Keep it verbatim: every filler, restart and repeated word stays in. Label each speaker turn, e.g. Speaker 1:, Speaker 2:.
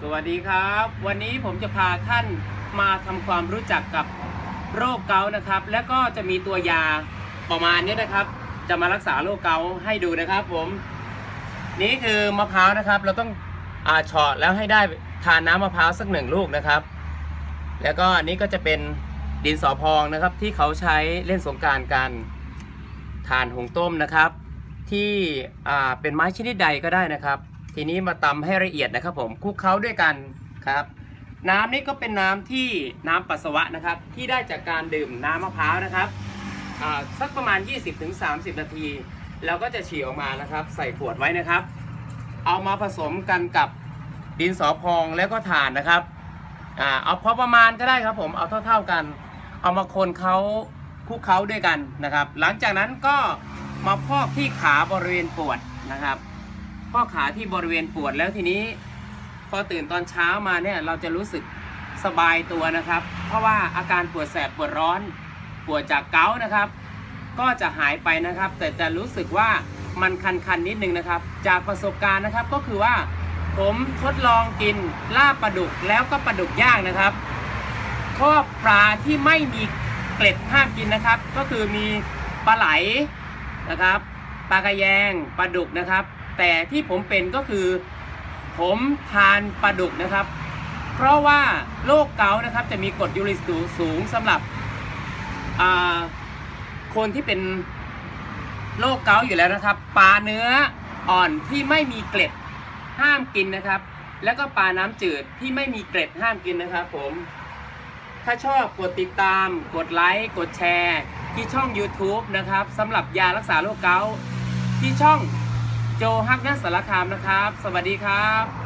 Speaker 1: สวัสดีครับวันนี้ผมจะพาท่านมาทำความรู้จักกับโรคเกาต์นะครับและก็จะมีตัวยาประมาณนี้นะครับจะมารักษาโรคเกาต์ให้ดูนะครับผมนี่คือมะพร้าวนะครับเราต้องอ่าเฉาะแล้วให้ได้ทานน้ำมะพร้าวสักหนึ่งลูกนะครับแล้วก็อันนี้ก็จะเป็นดินสอพองนะครับที่เขาใช้เล่นสงกรานต์กันถ่านหุงต้มนะครับที่อ่าเป็นไม้ชนิดใดก็ได้นะครับทีนี้มาตำให้ละเอียดนะครับผมคลุกเคล้าด้วยกันครับน้ำนี้ก็เป็นน้ำที่น้ำปัสสาวะนะครับที่ได้จากการดื่มน้ำมะพร้าวนะครับสักประมาณ ยี่สิบถึงสามสิบ นาทีแล้วก็จะฉี่ออกมานะครับใส่ขวดไว้นะครับเอามาผสมกันกับดินสอพองแล้วก็ถ่านนะครับอ่าเอาพอประมาณก็ได้ครับผมเอาเท่าๆกันเอามาคนเขาคลุกเคล้าด้วยกันนะครับหลังจากนั้นก็มาพอกที่ขาบริเวณปวดนะครับพอกขาที่บริเวณปวดแล้วทีนี้พอตื่นตอนเช้ามาเนี่ยเราจะรู้สึกสบายตัวนะครับเพราะว่าอาการปวดแสบปวดร้อนปวดจากเกาต์นะครับก็จะหายไปนะครับแต่จะรู้สึกว่ามันคันๆนิดนึงนะครับจากประสบการณ์นะครับก็คือว่าผมทดลองกินลาบปลาดุกแล้วก็ปลาดุกย่างนะครับข้อปลาที่ไม่มีเกล็ดห้ามกินนะครับก็คือมีปลาไหลนะครับปลากระแยงปลาดุกนะครับแต่ที่ผมเป็นก็คือผมทานปลาดุกนะครับเพราะว่าโรคเกาต์นะครับจะมีกรดยูริกสูงสำหรับคนที่เป็นโรคเกาต์อยู่แล้วนะครับปลาเนื้ออ่อนที่ไม่มีเกล็ดห้ามกินนะครับแล้วก็ปลาน้ำจืดที่ไม่มีเกล็ดห้ามกินนะครับผมถ้าชอบกดติดตามกดไลค์กดแชร์ที่ช่อง ยูทูบ นะครับสำหรับยารักษาโรคเกาต์ที่ช่องโจฮักนัสสารคามนะครับสวัสดีครับ